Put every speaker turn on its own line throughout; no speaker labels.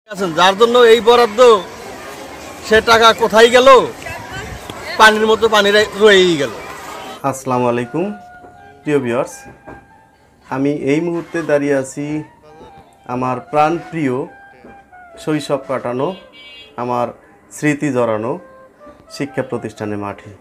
আছেন যার জন্য এই বরাদ্দ সে টাকা কোথায় গেল, পানির মতো পানি রয়েই গেল।
আসসালামু আলাইকুম প্রিয় ভিউয়ার্স, আমি এই মুহূর্তে দাঁড়িয়ে আছি আমার প্রাণপ্রিয় শৈশব কাটানো, আমার স্মৃতি জড়ানো শিক্ষা প্রতিষ্ঠানের মাঠে।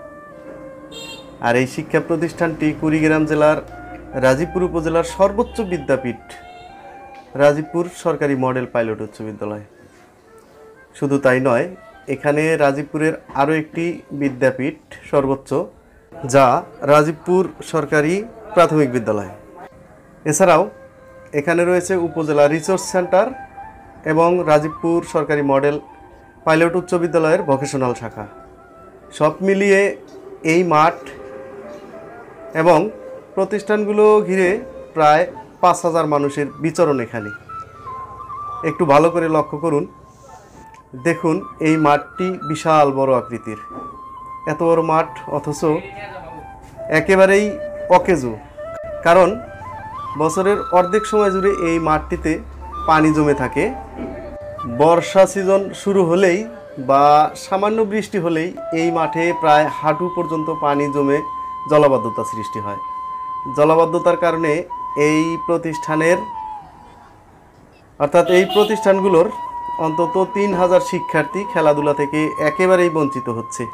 আর এই শিক্ষা প্রতিষ্ঠানটি কুড়িগ্রাম জেলার রাজীবপুর উপজেলার সর্বোচ্চ বিদ্যাপীঠ রাজীবপুর সরকারি মডেল পাইলট উচ্চ বিদ্যালয়। শুধু তাই নয়, এখানে রাজীবপুরের আরও একটি বিদ্যাপীঠ সর্বোচ্চ, যা রাজীবপুর সরকারি প্রাথমিক বিদ্যালয়। এছাড়াও এখানে রয়েছে উপজেলা রিসোর্স সেন্টার এবং রাজীবপুর সরকারি মডেল পাইলট উচ্চ বিদ্যালয়ের ভোকেশনাল শাখা। সব মিলিয়ে এই মাঠ এবং প্রতিষ্ঠানগুলো ঘিরে প্রায় ৫,০০০ মানুষের বিচরণ এখানে। একটু ভালো করে লক্ষ্য করুন, দেখুন এই মাঠটি বিশাল বড় আকৃতির। এত বড় মাঠ অথচ একেবারেই অকেজো, কারণ বছরের অর্ধেক সময় জুড়ে এই মাঠটিতে পানি জমে থাকে। বর্ষা সিজন শুরু হলেই বা সামান্য বৃষ্টি হলেই এই মাঠে প্রায় হাঁটু পর্যন্ত পানি জমে জলাবদ্ধতা সৃষ্টি হয়। জলাবদ্ধতার কারণে এই প্রতিষ্ঠানের অর্থাৎ এই প্রতিষ্ঠানগুলোর অন্তত ৩,০০০ শিক্ষার্থী খেলাধুলা থেকে একেবারেই বঞ্চিত হচ্ছে।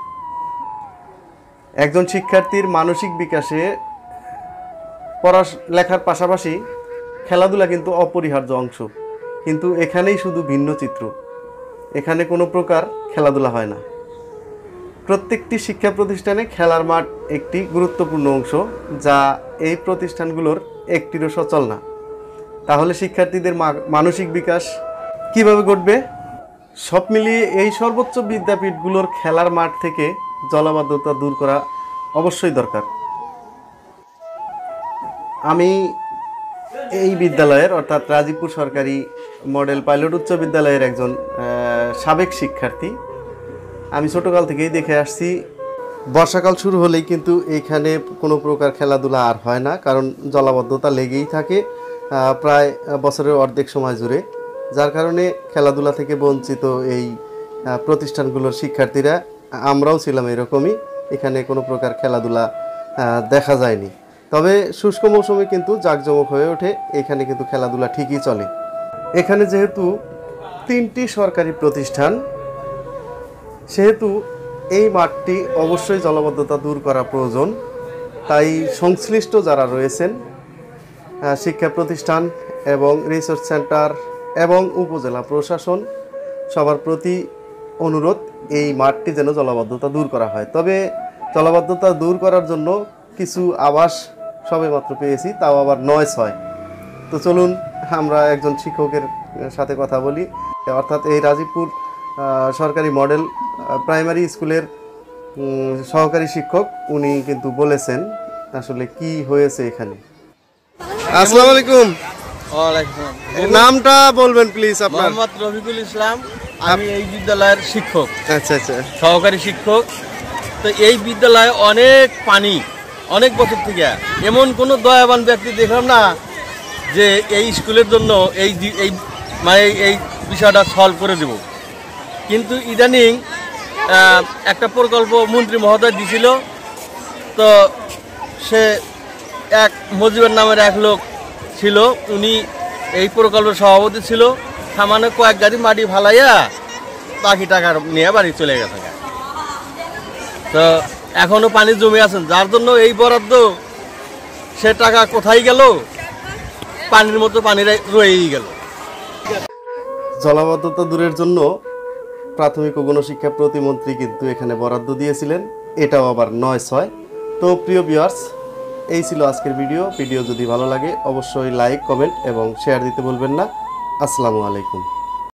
একজন শিক্ষার্থীর মানসিক বিকাশে পড়ালেখার পাশাপাশি খেলাধুলা কিন্তু অপরিহার্য অংশ, কিন্তু এখানেই শুধু ভিন্ন চিত্র। এখানে কোনো প্রকার খেলাধুলা হয় না। প্রত্যেকটি শিক্ষা প্রতিষ্ঠানে খেলার মাঠ একটি গুরুত্বপূর্ণ অংশ, যা এই প্রতিষ্ঠানগুলোর একটিরও সচল না। তাহলে শিক্ষার্থীদের মানসিক বিকাশ কিভাবে ঘটবে? সব মিলিয়ে এই সর্বোচ্চ বিদ্যাপীঠগুলোর খেলার মাঠ থেকে জলাবদ্ধতা দূর করা অবশ্যই দরকার। আমি এই বিদ্যালয়ের অর্থাৎ রাজীবপুর সরকারি মডেল পাইলট উচ্চ বিদ্যালয়ের একজন সাবেক শিক্ষার্থী। আমি ছোটোকাল থেকেই দেখে আসছি, বর্ষাকাল শুরু হলেই কিন্তু এইখানে কোনো প্রকার খেলাধুলা আর হয় না, কারণ জলাবদ্ধতা লেগেই থাকে প্রায় বছরের অর্ধেক সময় জুড়ে। যার কারণে খেলাধুলা থেকে বঞ্চিত এই প্রতিষ্ঠানগুলোর শিক্ষার্থীরা, আমরাও ছিলাম এরকমই। এখানে কোনো প্রকার খেলাধুলা দেখা যায়নি। তবে শুষ্ক মৌসুমে কিন্তু জাঁকজমক হয়ে ওঠে, এখানে কিন্তু খেলাধুলা ঠিকই চলে। এখানে যেহেতু 3টি সরকারি প্রতিষ্ঠান, সেহেতু এই মাঠটি অবশ্যই জলাবদ্ধতা দূর করা প্রয়োজন। তাই সংশ্লিষ্ট যারা রয়েছেন, শিক্ষা প্রতিষ্ঠান এবং রিসোর্স সেন্টার এবং উপজেলা প্রশাসন, সবার প্রতি অনুরোধ এই মাঠটি যেন জলাবদ্ধতা দূর করা হয়। তবে জলাবদ্ধতা দূর করার জন্য কিছু আভাস সবেমাত্র পেয়েছি, তাও আবার ৯/৬। তো চলুন আমরা একজন শিক্ষকের সাথে কথা বলি, অর্থাৎ এই রাজীবপুর সরকারি মডেল প্রাইমারি স্কুলের সহকারী শিক্ষক। উনি কিন্তু বলেছেন আসলে কি হয়েছে এখানে। আসসালামু আলাইকুম।
ওয়ালাইকুম।
নামটা বলবেন প্লিজ আপনার?
মোহাম্মদ রফিকুল ইসলাম। আমি এই বিদ্যালয়ের শিক্ষক।
আচ্ছা আচ্ছা,
সহকারী শিক্ষক। তো এই বিদ্যালয়ে অনেক পানি, অনেক বছর থেকে। এমন কোনো দয়াবান ব্যক্তি দেখলাম না যে এই স্কুলের জন্য এই মানে এই বিষয়টা সলভ করে দেব। কিন্তু ইদানিং একটা প্রকল্প মন্ত্রী মহোদয় দিছিল, তো সে এক মজিবের নামের এক লোক ছিল, উনি এই প্রকল্পের সভাপতি ছিল। সামান্য কয়েক গাড়ি মাটি ফালাইয়া বাকি টাকা নিয়ে বাড়ি চলে গেছে। তো এখনও পানি জমে আছেন, যার জন্য এই বরাদ্দ সে টাকা কোথায় গেল, পানির মতো পানি রয়েই গেল।
জলাবদ্ধতা দূরের জন্য প্রাথমিক ও গণশিক্ষা প্রতিমন্ত্রী কিন্তু এখানে বরাদ্দ দিয়েছিলেন, এটাও আবার ৯/৬। তো প্রিয় ভিউয়ার্স, এই ছিল আজকের ভিডিও। যদি ভালো লাগে অবশ্যই লাইক, কমেন্ট এবং শেয়ার দিতে বলবেন না। আসসালামু আলাইকুম।